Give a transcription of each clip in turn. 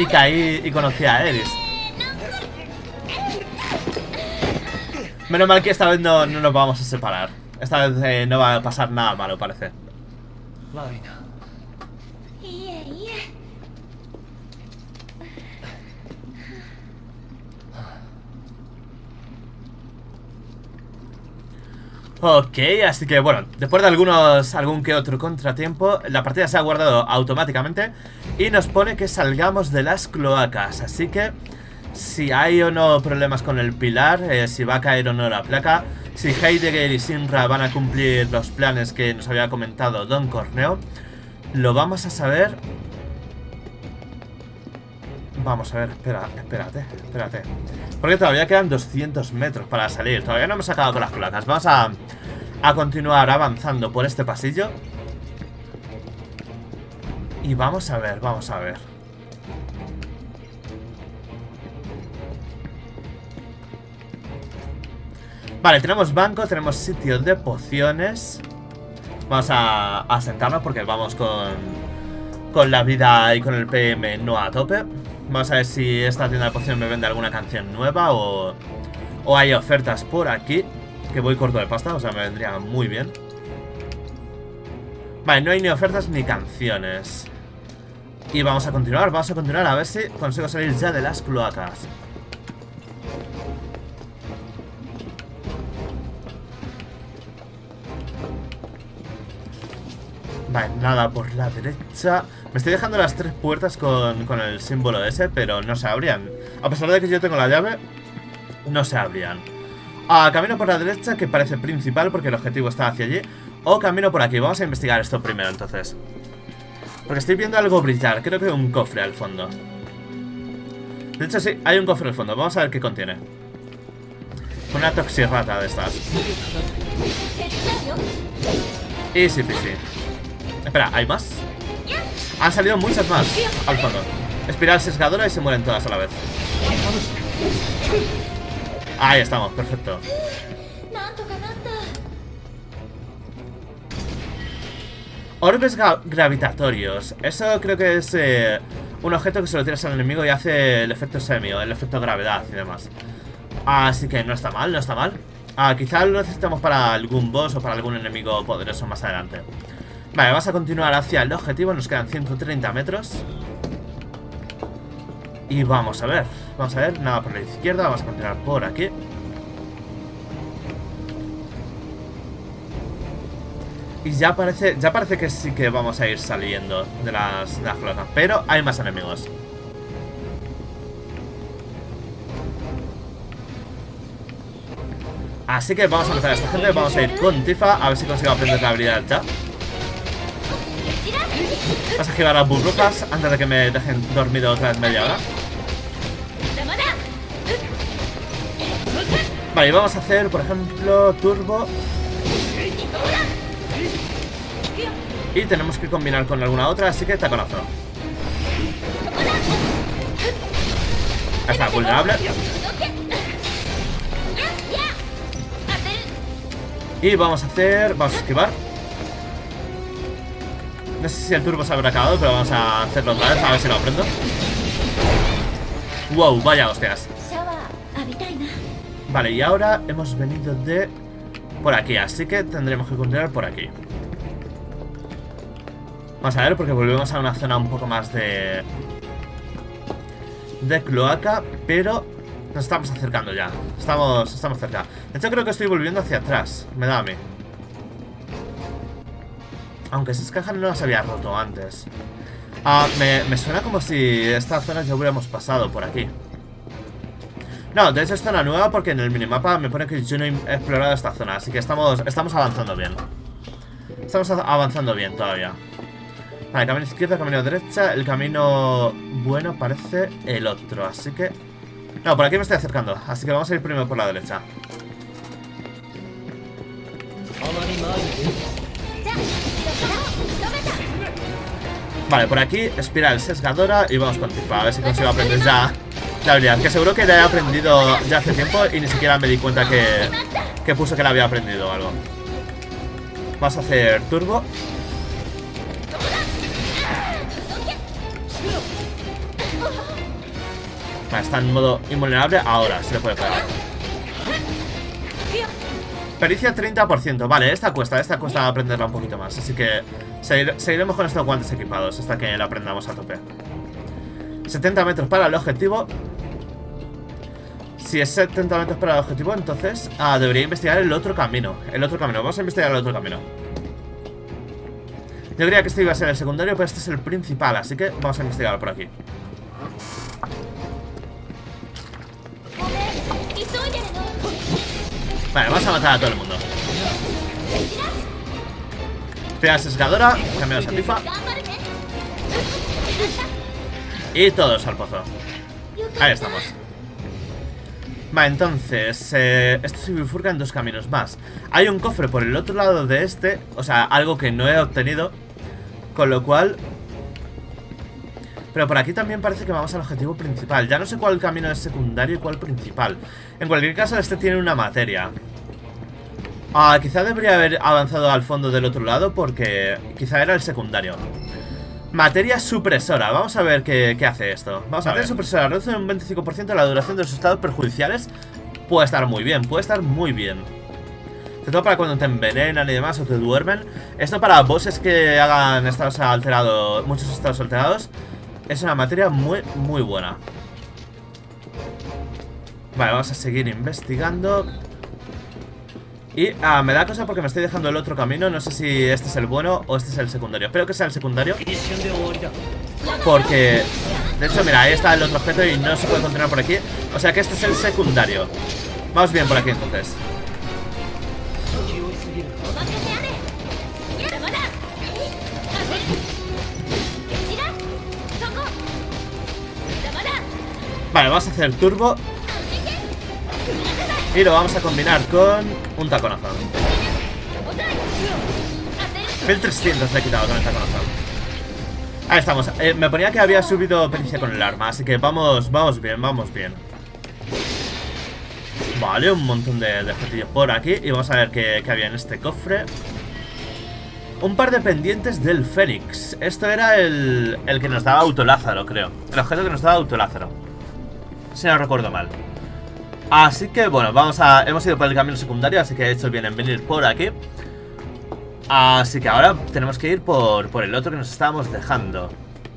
caí y conocí a Eris. Menos mal que esta vez no nos vamos a separar. Esta vez no va a pasar nada malo, parece. Ok, así que bueno, después de algún que otro contratiempo, la partida se ha guardado automáticamente y nos pone que salgamos de las cloacas. Así que si hay o no problemas con el pilar, si va a caer o no la placa, si Heidegger y Shinra van a cumplir los planes que nos había comentado Don Corneo, lo vamos a saber. Vamos a ver, espérate. Porque todavía quedan 200 metros para salir. Todavía no hemos acabado con las cloacas. Vamos a continuar avanzando por este pasillo. Y vamos a ver. Vale, tenemos banco, tenemos sitio de pociones. Vamos a sentarnos porque vamos con la vida y con el PM no a tope. Vamos a ver si esta tienda de pociones me vende alguna canción nueva o hay ofertas por aquí. Que voy corto de pasta, o sea, me vendría muy bien. Vale, no hay ni ofertas ni canciones. Y vamos a continuar a ver si consigo salir ya de las cloacas. Vale, nada por la derecha. Me estoy dejando las 3 puertas con el símbolo ese, pero no se abrían. A pesar de que yo tengo la llave, no se abrían. Camino por la derecha, que parece principal porque el objetivo está hacia allí. O camino por aquí. Vamos a investigar esto primero, entonces. Porque estoy viendo algo brillar. Creo que hay un cofre al fondo. De hecho, sí, hay un cofre al fondo. Vamos a ver qué contiene. Una toxirrata de estas. Easy peasy. Espera, ¿hay más? Han salido muchas más al fondo. Espiral sesgadora y se mueren todas a la vez. Ahí estamos, perfecto. Orbes gravitatorios. Eso creo que es un objeto que se lo tiras al enemigo y hace el efecto semi o el efecto gravedad y demás. Así que no está mal, quizá lo necesitamos para algún boss o para algún enemigo poderoso más adelante. Vale, vamos a continuar hacia el objetivo. Nos quedan 130 metros. Y vamos a ver, nada por la izquierda. Vamos a continuar por aquí. Y ya parece que sí que vamos a ir saliendo de las cloacas. Pero hay más enemigos. Así que vamos a empezar a esta gente. Vamos a ir con Tifa, a ver si consigo aprender la habilidad ya. Vamos a activar las burbujas antes de que me dejen dormido otra vez media hora. Vale, y vamos a hacer, por ejemplo, turbo. Y tenemos que combinar con alguna otra, así que taconazo. Ahí está, vulnerable. Y vamos a esquivar. No sé si el turbo se habrá acabado, pero vamos a hacerlo otra vez, a ver si lo aprendo. Wow, vaya hostias. Vale, y ahora hemos venido de por aquí, así que tendremos que continuar por aquí. Vamos a ver, porque volvemos a una zona un poco más de cloaca, pero nos estamos acercando ya. Estamos cerca. De hecho, creo que estoy volviendo hacia atrás. Me da a mí. Aunque esas cajas no las había roto antes. Me suena como si esta zona ya hubiéramos pasado por aquí. No, de hecho es zona nueva porque en el minimapa me pone que yo no he explorado esta zona. Así que estamos avanzando bien. Estamos avanzando bien todavía. Vale, camino izquierda, camino derecha. El camino bueno parece el otro, así que... No, por aquí me estoy acercando. Así que vamos a ir primero por la derecha. Vale, por aquí, espiral sesgadora y vamos con Tifa. A ver si consigo aprender ya la habilidad. Que seguro que la he aprendido ya hace tiempo y ni siquiera me di cuenta que puso que la había aprendido o algo. Vamos a hacer turbo. Vale, está en modo invulnerable. Ahora se le puede pegar. Pericia 30%. Vale, esta cuesta aprenderla un poquito más. Así que seguiremos con estos guantes equipados hasta que la aprendamos a tope. 70 metros para el objetivo. Si es 70 metros para el objetivo, entonces debería investigar el otro camino. Vamos a investigar el otro camino. Yo creía que este iba a ser el secundario, pero este es el principal. Así que vamos a investigarlo por aquí. Vale, vamos a matar a todo el mundo. Pega sesgadora, cambiamos a Tifa. Y todos al pozo. Ahí estamos. Vale, entonces esto se bifurca en dos caminos más. Hay un cofre por el otro lado de este. O sea, algo que no he obtenido. Con lo cual... Pero por aquí también parece que vamos al objetivo principal. Ya no sé cuál camino es secundario y cuál principal. En cualquier caso, este tiene una materia. Quizá debería haber avanzado al fondo del otro lado, porque quizá era el secundario. Materia supresora. Vamos a ver qué hace esto. Vamos a ver. Materia supresora reduce un 25% la duración de los estados perjudiciales. Puede estar muy bien, puede estar muy bien. Sobre todo para cuando te envenenan y demás o te duermen. Esto para bosses que hagan estados alterados, muchos estados alterados. Es una materia muy, muy buena. Vale, vamos a seguir investigando. Y me da cosa porque me estoy dejando el otro camino. No sé si este es el bueno o este es el secundario. Espero que sea el secundario, porque de hecho, mira, ahí está el otro objeto y no se puede continuar por aquí. O sea que este es el secundario. Vamos bien por aquí entonces. Vale, vamos a hacer turbo. Y lo vamos a combinar con un taconazo. 1300 le he quitado con el taconazo. Ahí estamos. Me ponía que había subido pericia con el arma, así que vamos bien, vamos bien. Vale, un montón de objetillos por aquí. Y vamos a ver qué había en este cofre. Un par de pendientes del Fénix. Esto era el que nos daba Autolázaro, creo. El objeto que nos daba Autolázaro, si no recuerdo mal. Así que bueno, hemos ido por el camino secundario, así que he hecho bien en venir por aquí. Así que ahora tenemos que ir por el otro que nos estábamos dejando.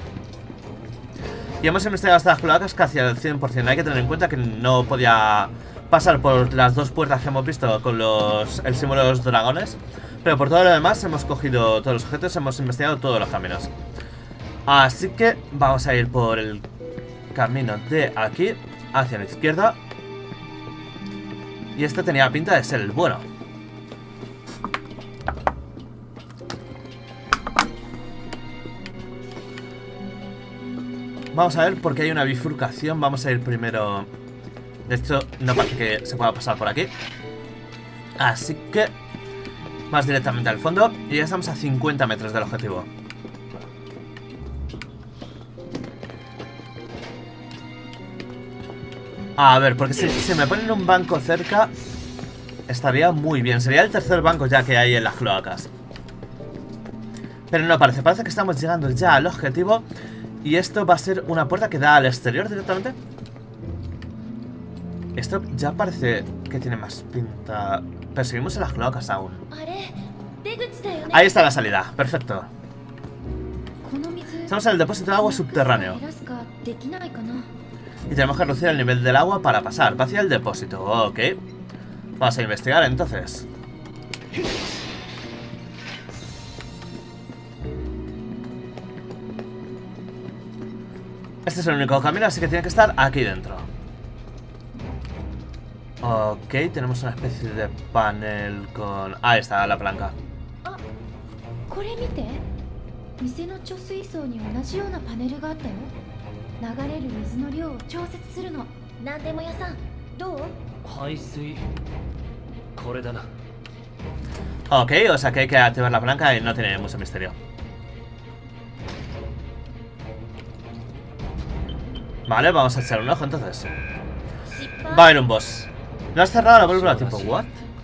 Y hemos investigado hasta las cloacas casi al 100%. Hay que tener en cuenta que no podía pasar por las dos puertas que hemos visto con el símbolo de los dragones. Pero por todo lo demás hemos cogido todos los objetos, hemos investigado todos los caminos. Así que vamos a ir por el camino de aquí hacia la izquierda. Y este tenía pinta de ser el bueno. Vamos a ver porque hay una bifurcación. Vamos a ir primero. De hecho, no parece que se pueda pasar por aquí. Así que más directamente al fondo. Y ya estamos a 50 metros del objetivo. A ver, porque si me ponen un banco cerca estaría muy bien. Sería el tercer banco ya que hay en las cloacas. Pero no parece que estamos llegando ya al objetivo. Y esto va a ser una puerta que da al exterior directamente. Esto ya parece que tiene más pinta. Pero seguimos en las cloacas aún. Ahí está la salida, perfecto. Estamos en el depósito de agua subterráneo. Y tenemos que reducir el nivel del agua para pasar hacia el depósito. Ok. Vamos a investigar entonces. Este es el único camino, así que tiene que estar aquí dentro. Ok, tenemos una especie de panel con... Ahí está la palanca. Ok, o sea que hay que activar la palanca y no tiene mucho misterio. Vale, vamos a echar un ojo entonces. Va a haber un boss. ¿No has cerrado la válvula tipo what?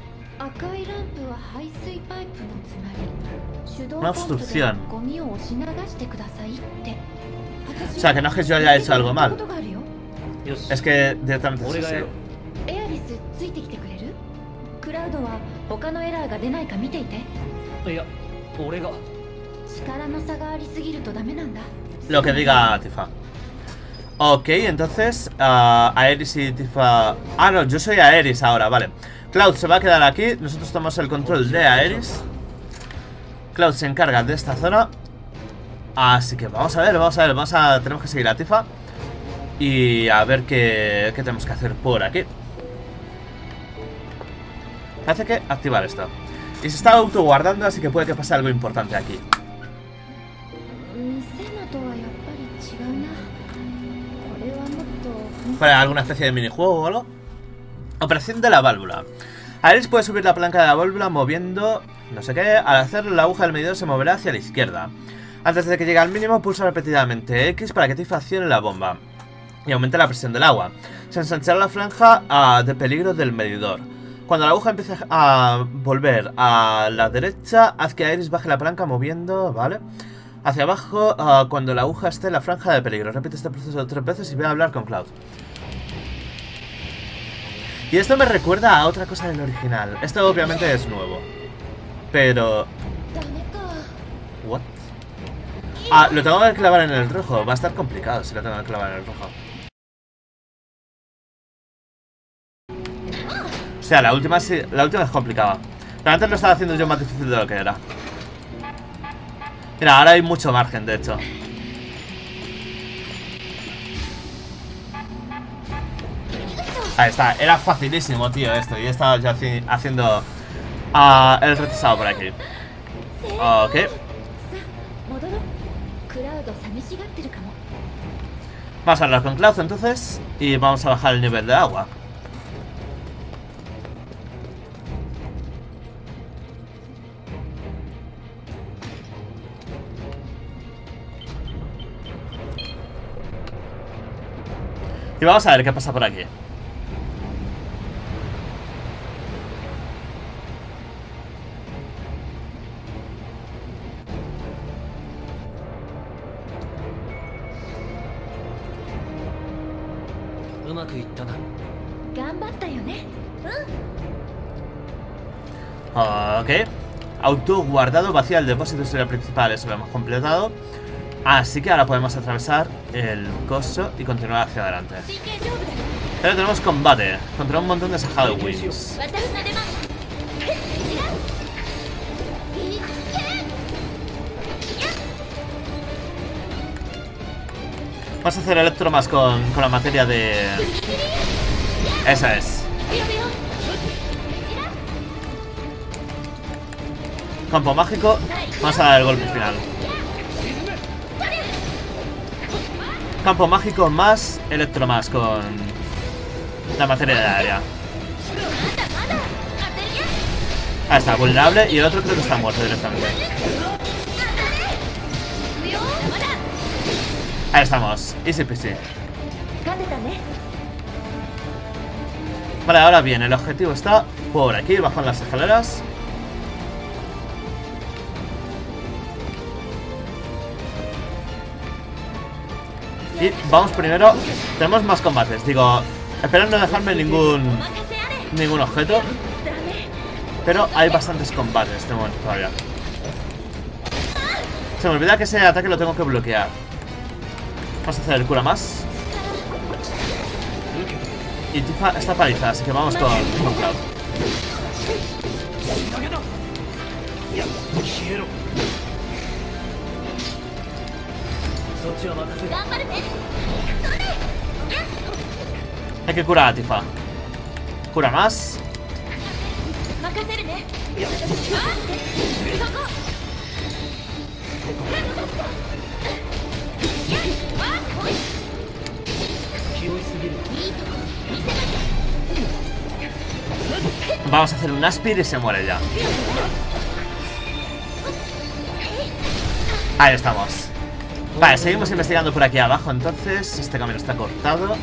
Una obstrucción. O sea, que no es que yo haya hecho algo mal. Es que directamente es así. エアリスついてきてくれる？クラウドは他のエラーが出ないか見ていて。 いや、俺が。 力の差がありすぎるとダメなんだ。 Lo que diga Tifa. Ok, entonces Aeris y Tifa... Ah, no, yo soy Aeris ahora, vale. Cloud se va a quedar aquí. Nosotros tomamos el control de Aeris. Cloud se encarga de esta zona. Así que vamos a ver. Tenemos que seguir a Tifa. Y a ver qué tenemos que hacer por aquí. Hace que activar esto. Y se está autoguardando, así que puede que pase algo importante aquí. ¿Para alguna especie de minijuego o algo? Operación de la válvula. Aeris puede subir la palanca de la válvula moviendo... no sé qué. Al hacer, la aguja del medidor se moverá hacia la izquierda. Antes de que llegue al mínimo, pulsa repetidamente X para que Tifa accione la bomba y aumente la presión del agua. Se ensanchará la franja de peligro del medidor. Cuando la aguja empiece a volver a la derecha, haz que Aeris baje la palanca moviendo, ¿vale? Hacia abajo cuando la aguja esté en la franja de peligro. Repite este proceso 3 veces y voy a hablar con Cloud. Y esto me recuerda a otra cosa del original. Esto obviamente es nuevo. Pero... ¿what? Ah, lo tengo que clavar en el rojo. Va a estar complicado si lo tengo que clavar en el rojo. O sea, la última es complicada. Pero antes lo estaba haciendo yo más difícil de lo que era. Mira, ahora hay mucho margen, de hecho. Ahí está, era facilísimo, tío, esto. Y he estado ya haciendo el retrasado por aquí. Ok. Vamos a hablar con Cloud entonces. Y vamos a bajar el nivel de agua. Y vamos a ver qué pasa por aquí. Ok. Auto guardado, vacía el depósito de historia principal. Eso lo hemos completado. Así que ahora podemos atravesar el coso y continuar hacia adelante. Pero tenemos combate contra un montón de Shadowwings. Vamos a hacer Electromas con la materia de... esa es. Campo mágico. Vamos a dar el golpe final. Campo mágico más Electromas con la materia de área. Ah, está vulnerable. Y el otro creo que está muerto directamente. Ahí estamos, easy peasy. Vale, ahora bien, el objetivo está por aquí, bajo en las escaleras. Y vamos primero. Tenemos más combates, digo, espero no dejarme ningún objeto. Pero hay bastantes combates de momento todavía. Se me olvida que ese ataque lo tengo que bloquear. Vamos a hacer el cura más. Y Tifa está paralizada, así que vamos con Cloud. Hay que curar a Tifa. Cura más. Vamos a hacer un Aspir y se muere ya. Ahí estamos. Vale, seguimos investigando por aquí abajo. Entonces, este camino está cortado.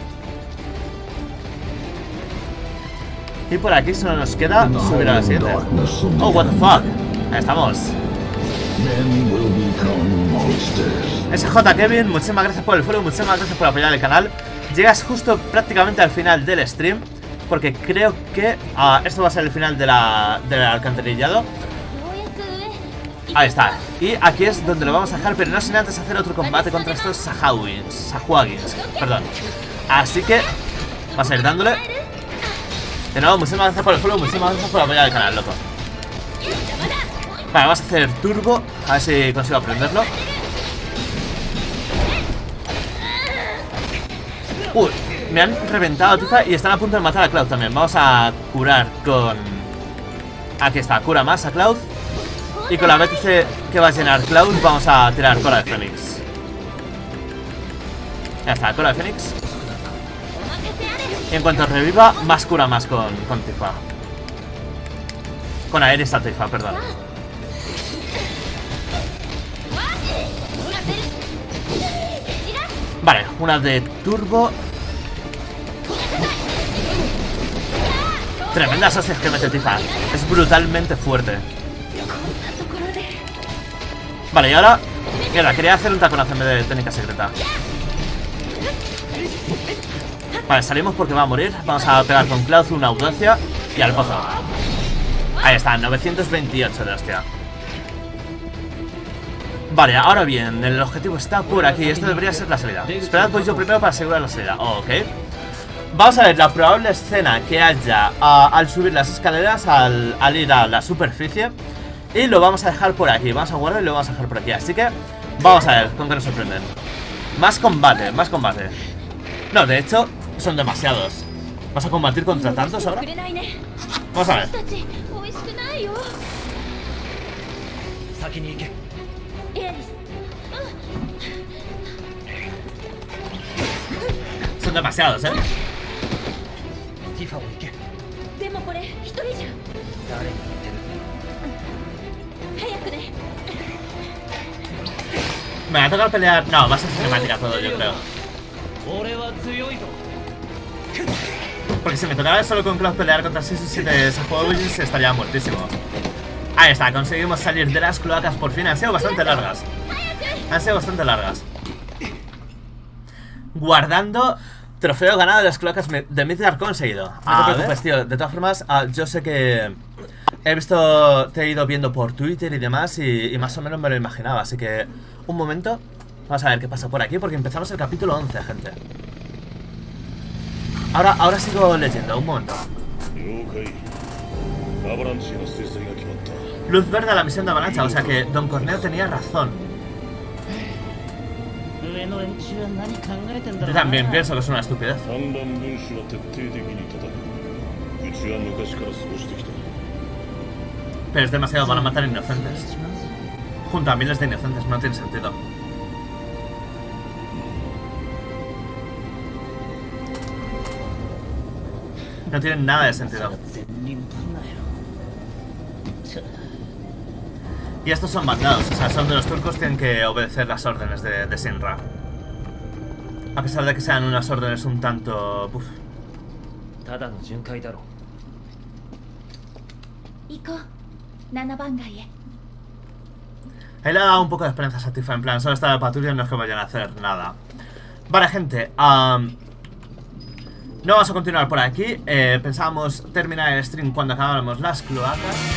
Y por aquí solo nos queda subir a la siguiente. Oh, what the fuck. Ahí estamos. SJ Kevin, muchísimas gracias por el follow, muchísimas gracias por apoyar el canal. llegas justo prácticamente al final del stream, porque creo que esto va a ser el final del alcantarillado. Ahí está. Y aquí es donde lo vamos a dejar, pero no sin antes hacer otro combate contra estos Sahuagins, perdón. Así que vas a ir dándole. De nuevo, muchísimas gracias por el follow, muchísimas gracias por apoyar el canal, loco. Vale, vamos a hacer turbo, a ver si consigo aprenderlo. Uy, me han reventado, Tifa, y están a punto de matar a Cloud también. Vamos a curar con... Aquí está, cura más a Cloud. Y con la vez que va a llenar Cloud, vamos a tirar cola de Fénix. Ya está, cola de Fénix. Y en cuanto reviva, más cura más con Tifa. Con Aeris a Tifa, perdón. Vale, una de turbo. Tremendas hostias que mete Tifa. Es brutalmente fuerte. Vale, y ahora... Mira, quería hacer un taconazo en vez de técnica secreta. Vale, salimos porque va a morir. Vamos a pegar con Cloud una audacia. Y al pozo. Ahí está, 928 de hostia. Vale, ahora bien, el objetivo está por aquí. Esto debería ser la salida. Esperad, pues yo primero para asegurar la salida. Ok. Vamos a ver la probable escena que haya al subir las escaleras, al ir a la superficie. Y lo vamos a dejar por aquí. Vamos a guardar y lo vamos a dejar por aquí. Así que vamos a ver con qué nos sorprenden. Más combate, más combate. No, de hecho, son demasiados. ¿Vas a combatir contra tantos ahora? Vamos a ver. Son demasiados, Me va a tocar pelear... No, va a ser cinemática todo, yo creo. Porque si me tocara solo con Cloud pelear contra 6 o 7 Sahuagins estaría muertísimo. Ahí está, conseguimos salir de las cloacas por fin. Han sido bastante largas. Guardando trofeo ganado de las cloacas de Midgard conseguido. No te preocupes, tío. De todas formas, yo sé que he visto, te he ido viendo por Twitter y demás y más o menos me lo imaginaba. Así que, un momento. Vamos a ver qué pasa por aquí porque empezamos el capítulo 11, gente. Ahora sigo leyendo, un momento. Luz verde a la misión de avalancha, o sea que Don Corneo tenía razón. Yo también pienso que es una estupidez. Pero es demasiado para matar inocentes. Junto a miles de inocentes, no tiene sentido. No tiene nada de sentido. Y estos son mandados, o sea, son de los turcos, tienen que obedecer las órdenes de Shinra. A pesar de que sean unas órdenes un tanto... Uf. Ahí le ha dado un poco de esperanza a Tifa, en plan, solo está de patrulla, no es que vayan a hacer nada. Vale, gente, no vamos a continuar por aquí. Pensábamos terminar el stream cuando acabáramos las cloacas.